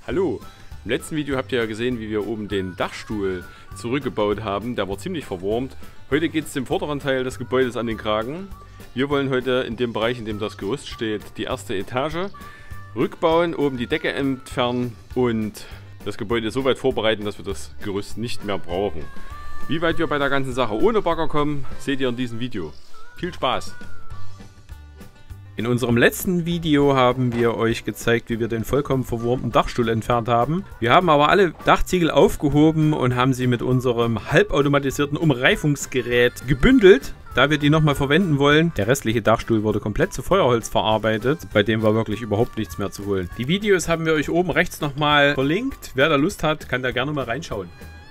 Hallo, im letzten Video habt ihr ja gesehen, wie wir oben den Dachstuhl zurückgebaut haben. Der war ziemlich verwurmt. Heute geht es dem vorderen Teil des Gebäudes an den Kragen. Wir wollen heute in dem Bereich, in dem das Gerüst steht, die erste Etage rückbauen, oben die Decke entfernen und das Gebäude so weit vorbereiten, dass wir das Gerüst nicht mehr brauchen. Wie weit wir bei der ganzen Sache ohne Bagger kommen, seht ihr in diesem Video. Viel Spaß! In unserem letzten Video haben wir euch gezeigt, wie wir den vollkommen verwurmten Dachstuhl entfernt haben. Wir haben aber alle Dachziegel aufgehoben und haben sie mit unserem halbautomatisierten Umreifungsgerät gebündelt, da wir die nochmal verwenden wollen. Der restliche Dachstuhl wurde komplett zu Feuerholz verarbeitet, bei dem war wirklich überhaupt nichts mehr zu holen. Die Videos haben wir euch oben rechts nochmal verlinkt. Wer da Lust hat, kann da gerne mal reinschauen.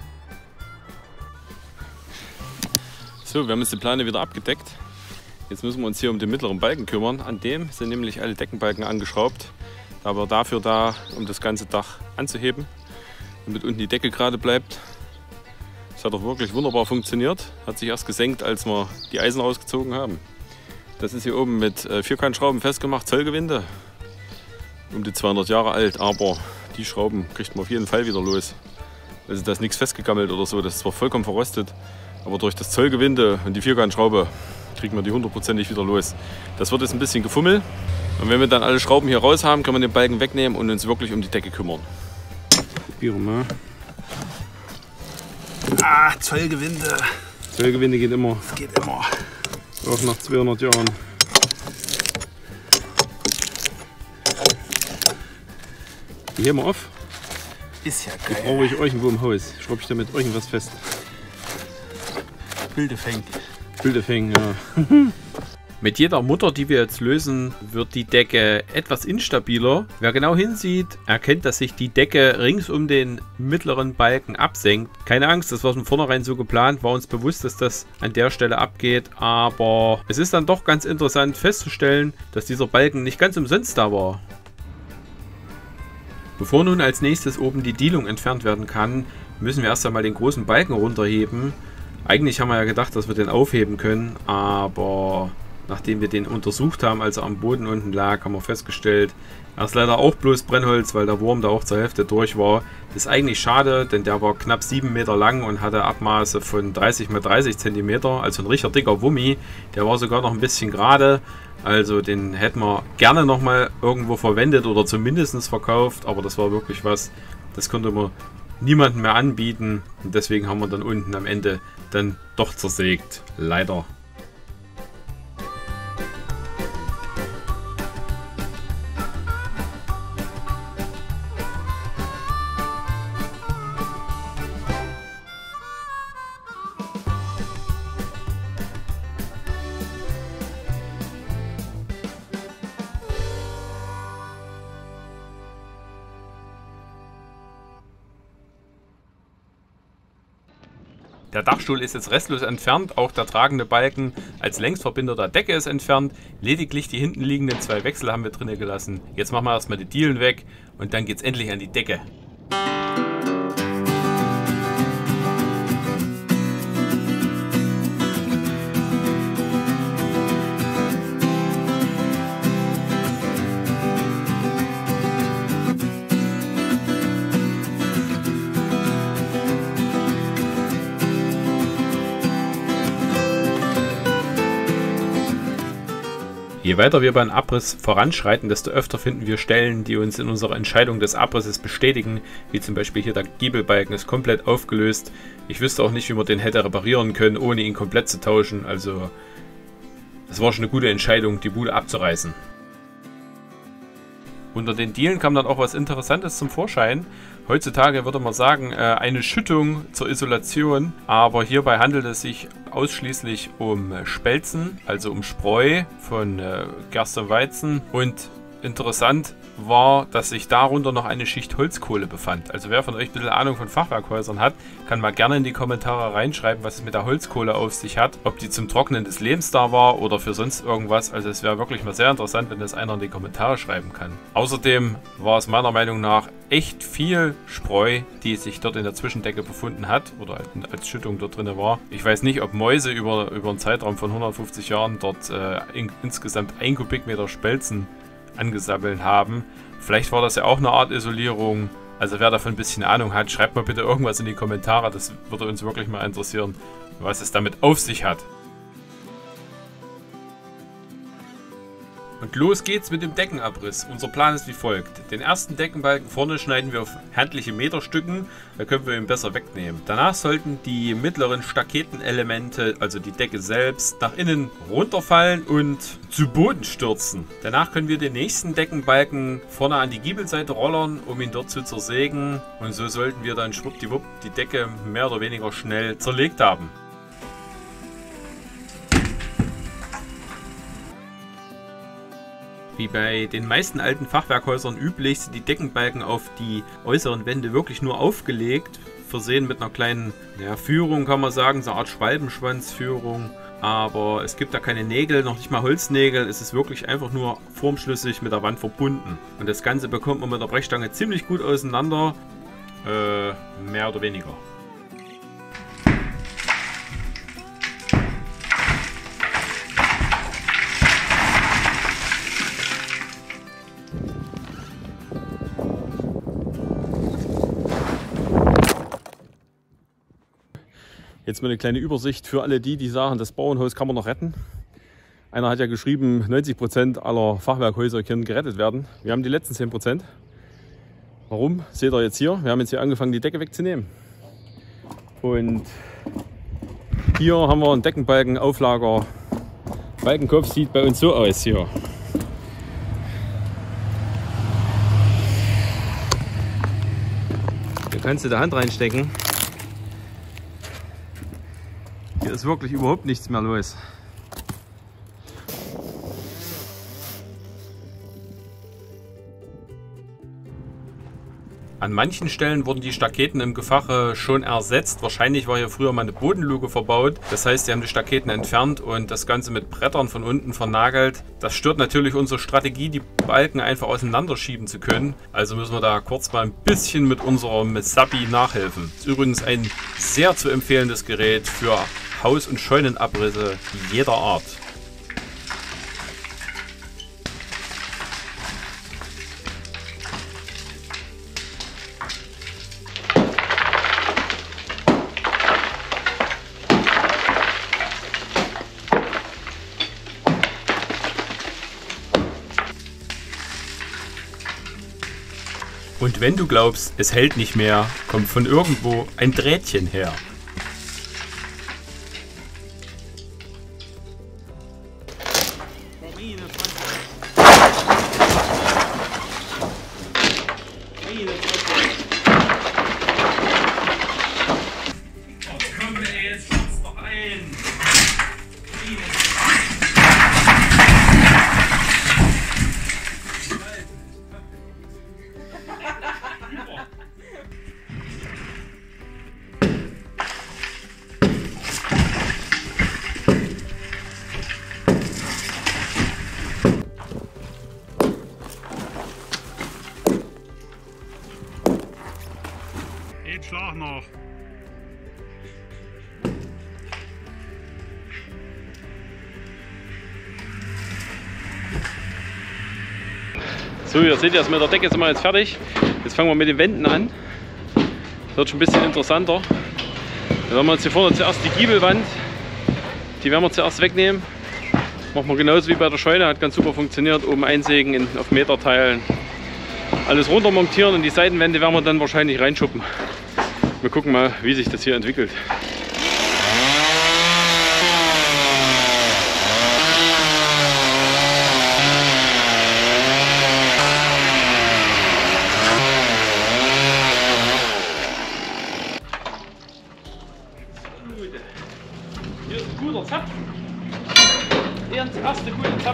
So, wir haben jetzt die Plane wieder abgedeckt. Jetzt müssen wir uns hier um den mittleren Balken kümmern. An dem sind nämlich alle Deckenbalken angeschraubt. Aber dafür da, um das ganze Dach anzuheben, damit unten die Decke gerade bleibt. Das hat doch wirklich wunderbar funktioniert. Hat sich erst gesenkt, als wir die Eisen rausgezogen haben. Das ist hier oben mit Vierkantschrauben festgemacht, Zollgewinde. Um die 200 Jahre alt, aber die Schrauben kriegt man auf jeden Fall wieder los. Also da ist nichts festgegammelt oder so, das ist zwar vollkommen verrostet, aber durch das Zollgewinde und die Vierkantschraube kriegen wir die hundertprozentig wieder los. Das wird jetzt ein bisschen gefummelt. Und wenn wir dann alle Schrauben hier raus haben, können wir den Balken wegnehmen und uns wirklich um die Decke kümmern. Probieren wir. Ah, Zollgewinde. Zollgewinde geht immer. Das geht immer. Auch nach 200 Jahren. Die heben wir auf. Ist ja Die geil. brauche ich irgendwo im Haus. Schraube ich damit irgendwas fest. Bildefäng. Bildefäng, ja. Mit jeder Mutter, die wir jetzt lösen, wird die Decke etwas instabiler. Wer genau hinsieht, erkennt, dass sich die Decke rings um den mittleren Balken absenkt. Keine Angst, das war von vornherein so geplant, war uns bewusst, dass das an der Stelle abgeht. Aber es ist dann doch ganz interessant festzustellen, dass dieser Balken nicht ganz umsonst da war. Bevor nun als nächstes oben die Dielung entfernt werden kann, müssen wir erst einmal den großen Balken runterheben. Eigentlich haben wir ja gedacht, dass wir den aufheben können, aber nachdem wir den untersucht haben, als er am Boden unten lag, haben wir festgestellt, er ist leider auch bloß Brennholz, weil der Wurm da auch zur Hälfte durch war. Das ist eigentlich schade, denn der war knapp 7 Meter lang und hatte Abmaße von 30 x 30 cm, also ein richtig dicker Wummi. Der war sogar noch ein bisschen gerade, also den hätten wir gerne nochmal irgendwo verwendet oder zumindest verkauft, aber das war wirklich was, das konnte man niemandem mehr anbieten und deswegen haben wir dann unten am Ende dann doch zersägt. Leider. Der Dachstuhl ist jetzt restlos entfernt, auch der tragende Balken als Längsverbinder der Decke ist entfernt. Lediglich die hinten liegenden 2 Wechsel haben wir drinnen gelassen. Jetzt machen wir erstmal die Dielen weg und dann geht es endlich an die Decke. Je weiter wir beim Abriss voranschreiten, desto öfter finden wir Stellen, die uns in unserer Entscheidung des Abrisses bestätigen, wie zum Beispiel hier der Giebelbalken ist komplett aufgelöst. Ich wüsste auch nicht, wie man den hätte reparieren können, ohne ihn komplett zu tauschen, also es war schon eine gute Entscheidung, die Bude abzureißen. Unter den Dielen kam dann auch was Interessantes zum Vorschein. Heutzutage würde man sagen, eine Schüttung zur Isolation, aber hierbei handelt es sich ausschließlich um Spelzen, also um Spreu von Gerste und Weizen. Und interessant war, dass sich darunter noch eine Schicht Holzkohle befand. Also wer von euch ein bisschen Ahnung von Fachwerkhäusern hat, kann mal gerne in die Kommentare reinschreiben, was es mit der Holzkohle auf sich hat. Ob die zum Trocknen des Lebens da war oder für sonst irgendwas. Also es wäre wirklich mal sehr interessant, wenn das einer in die Kommentare schreiben kann. Außerdem war es meiner Meinung nach echt viel Spreu, die sich dort in der Zwischendecke befunden hat oder als Schüttung dort drin war. Ich weiß nicht, ob Mäuse über einen Zeitraum von 150 Jahren dort insgesamt 1 Kubikmeter Spelzen angesammelt haben. Vielleicht war das ja auch eine Art Isolierung Also wer davon ein bisschen Ahnung hat, schreibt mal bitte irgendwas in die Kommentare. Das würde uns wirklich mal interessieren, was es damit auf sich hat. Und los geht's mit dem Deckenabriss. Unser Plan ist wie folgt. Den ersten Deckenbalken vorne schneiden wir auf handliche Meterstücken, da können wir ihn besser wegnehmen. Danach sollten die mittleren Staketenelemente, also die Decke selbst, nach innen runterfallen und zu Boden stürzen. Danach können wir den nächsten Deckenbalken vorne an die Giebelseite rollern, um ihn dort zu zersägen. Und so sollten wir dann schwuppdiwupp die Decke mehr oder weniger schnell zerlegt haben. Wie bei den meisten alten Fachwerkhäusern üblich sind die Deckenbalken auf die äußeren Wände wirklich nur aufgelegt, versehen mit einer kleinen Führung, kann man sagen, so eine Art Schwalbenschwanzführung. Aber es gibt da keine Nägel, noch nicht mal Holznägel, es ist wirklich einfach nur formschlüssig mit der Wand verbunden. Und das Ganze bekommt man mit der Brechstange ziemlich gut auseinander, mehr oder weniger. Jetzt mal eine kleine Übersicht für alle die sagen, das Bauernhaus kann man noch retten. Einer hat ja geschrieben, 90% aller Fachwerkhäuser können gerettet werden. Wir haben die letzten 10%. Warum? Seht ihr jetzt hier. Wir haben jetzt hier angefangen, die Decke wegzunehmen. Und hier haben wir einen Deckenbalkenauflager. Balkenkopf sieht bei uns so aus hier. Hier kannst du die Hand reinstecken. Hier ist wirklich überhaupt nichts mehr los. An manchen Stellen wurden die Staketen im Gefache schon ersetzt. Wahrscheinlich war hier früher mal eine Bodenluke verbaut. Das heißt, sie haben die Staketen entfernt und das Ganze mit Brettern von unten vernagelt. Das stört natürlich unsere Strategie, die Balken einfach auseinanderschieben zu können. Also müssen wir da kurz mal ein bisschen mit unserem Mesabi nachhelfen. Das ist übrigens ein sehr zu empfehlendes Gerät für Haus- und Scheunenabrisse jeder Art. Und wenn du glaubst, es hält nicht mehr, kommt von irgendwo ein Drähtchen her. Schlag noch. So, ihr seht jetzt mit der Decke sind wir jetzt fertig. Jetzt fangen wir mit den Wänden an. Das wird schon ein bisschen interessanter. Dann werden wir jetzt hier vorne zuerst die Giebelwand, die werden wir zuerst wegnehmen. Machen wir genauso wie bei der Scheune, hat ganz super funktioniert. Oben einsägen, auf Meter teilen. Alles runter montieren und die Seitenwände werden wir dann wahrscheinlich reinschuppen. Wir gucken mal, wie sich das hier entwickelt. Hier ist ein guter Zapf. Der erste gute Zapf.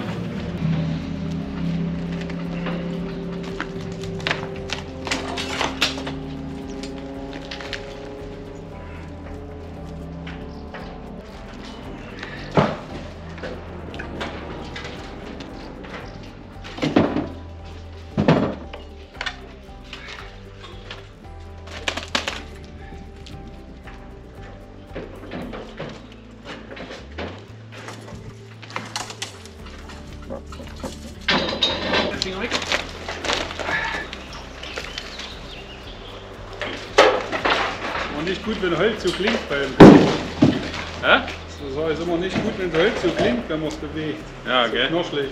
nicht gut, wenn Holz so klingt beim Bewegen. Hä? Das ist immer nicht gut, wenn Holz so klingt, wenn man es bewegt. Ja, gell? Noch schlecht.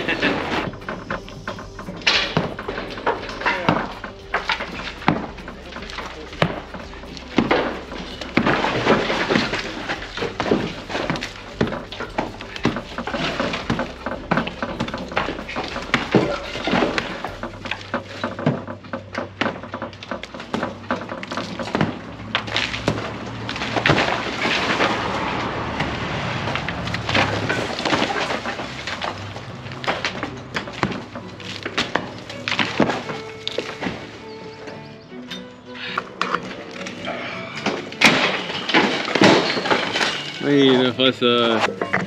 Meine Fresse.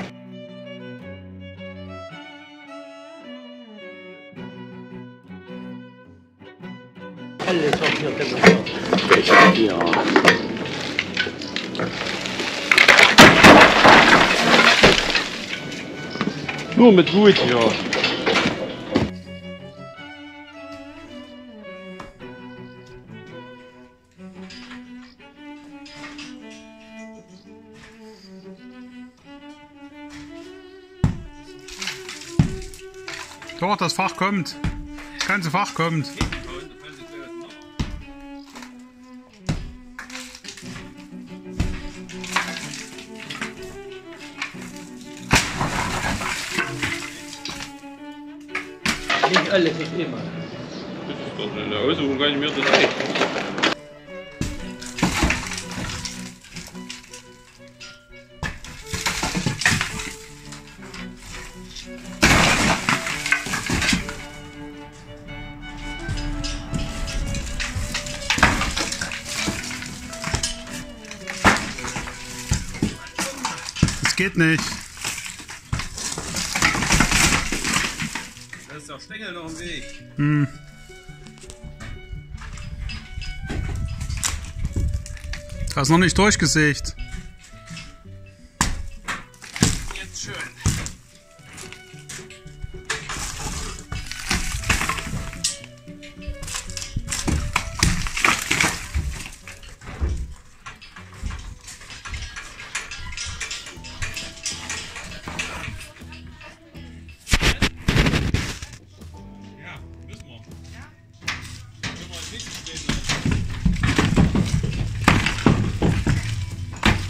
Alles auf hier drin. Ja. Nur mit Wut hier. Doch, das Fach kommt. Das ganze Fach kommt. Nicht alles ist immer. Das ist doch eine Aussuchung, kann ich mir das nicht. Das geht nicht. Da ist der Stängel noch im Weg. Das ist noch nicht durchgesägt. Jetzt schön. Ja, müssen wir. Ja? Können wir nicht stehen lassen.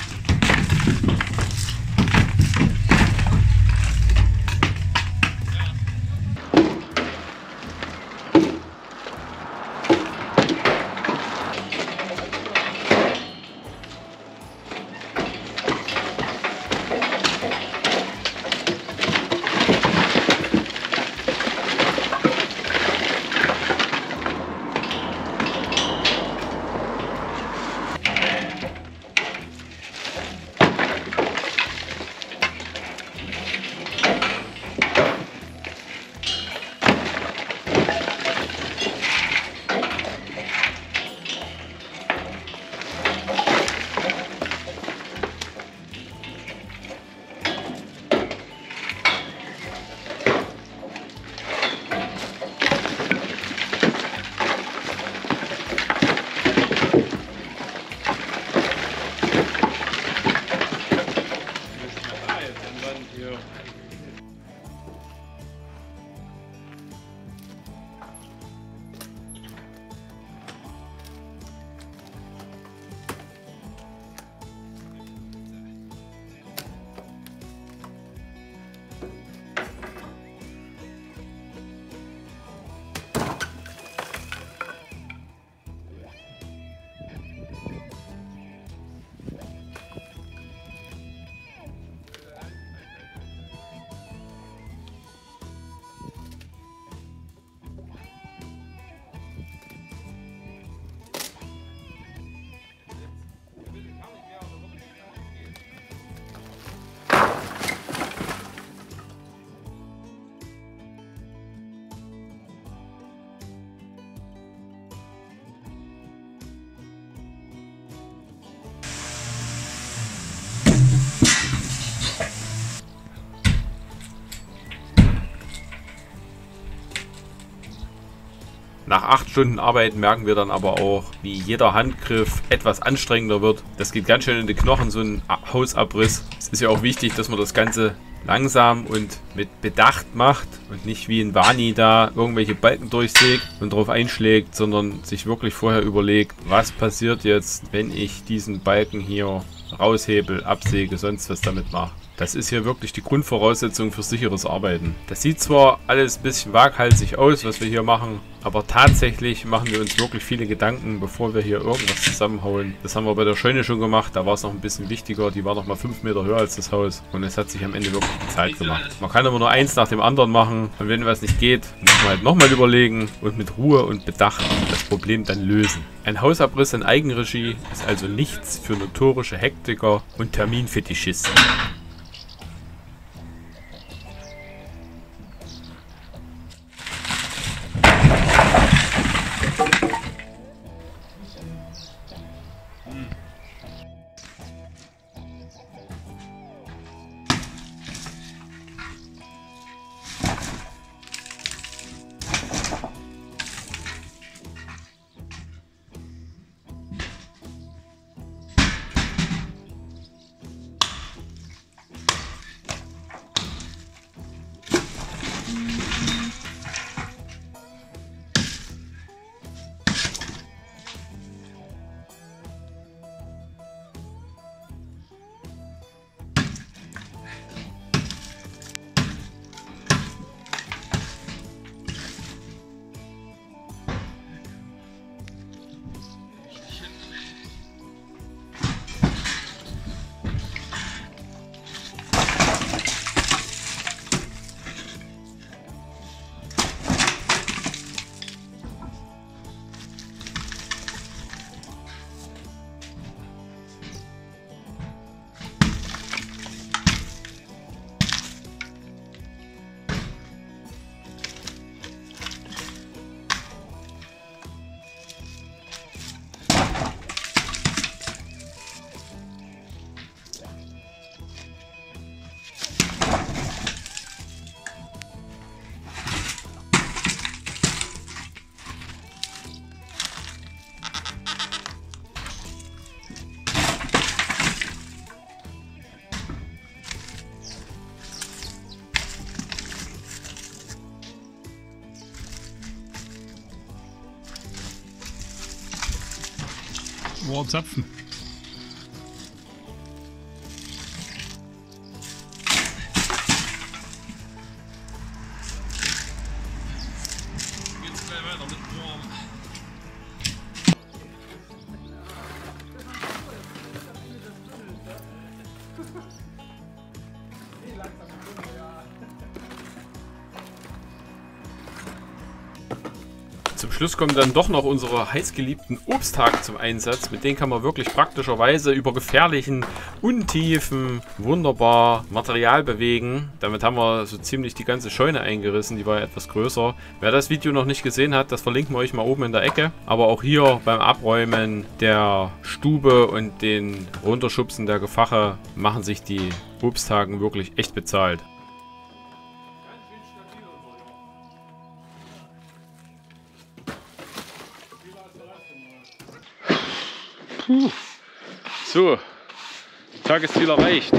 Nach 8 Stunden Arbeit merken wir dann aber auch, wie jeder Handgriff etwas anstrengender wird. Das geht ganz schön in die Knochen, so ein Hausabriss. Es ist ja auch wichtig, dass man das Ganze langsam und mit Bedacht macht und nicht wie ein Wani da irgendwelche Balken durchsägt und drauf einschlägt, sondern sich wirklich vorher überlegt, was passiert jetzt, wenn ich diesen Balken hier raushebel, absäge, sonst was damit mache. Das ist hier wirklich die Grundvoraussetzung für sicheres Arbeiten. Das sieht zwar alles ein bisschen waghalsig aus, was wir hier machen, aber tatsächlich machen wir uns wirklich viele Gedanken, bevor wir hier irgendwas zusammenhauen. Das haben wir bei der Scheune schon gemacht, da war es noch ein bisschen wichtiger. Die war noch mal 5 Meter höher als das Haus und es hat sich am Ende wirklich bezahlt gemacht. Man kann aber nur eins nach dem anderen machen und wenn was nicht geht, muss man halt nochmal überlegen und mit Ruhe und Bedacht das Problem dann lösen. Ein Hausabriss in Eigenregie ist also nichts für notorische Hektiker und Terminfetischisten. Boah, Zapfen. Geht's gleich weiter mit Wurm. Zum Schluss kommen dann doch noch unsere heißgeliebten Obsthaken zum Einsatz. Mit denen kann man wirklich praktischerweise über gefährlichen Untiefen wunderbar Material bewegen. Damit haben wir so ziemlich die ganze Scheune eingerissen, die war ja etwas größer. Wer das Video noch nicht gesehen hat, das verlinken wir euch mal oben in der Ecke. Aber auch hier beim Abräumen der Stube und den Runterschubsen der Gefache machen sich die Obsthaken wirklich echt bezahlt. So, Tagesziel erreicht.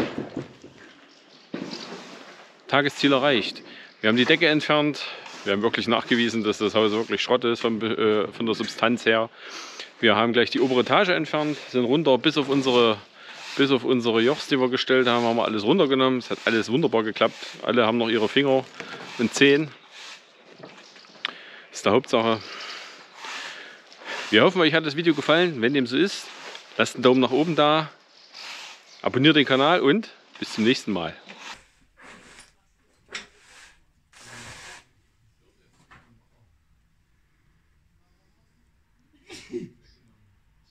Tagesziel erreicht. Wir haben die Decke entfernt. Wir haben wirklich nachgewiesen, dass das Haus wirklich Schrott ist von der Substanz her. Wir haben gleich die obere Etage entfernt, sind runter bis auf unsere Jochs, die wir gestellt haben, haben wir alles runtergenommen. Es hat alles wunderbar geklappt. Alle haben noch ihre Finger und Zehen. Das ist die Hauptsache. Wir hoffen, euch hat das Video gefallen. Wenn dem so ist, lasst einen Daumen nach oben da, abonniert den Kanal und bis zum nächsten Mal.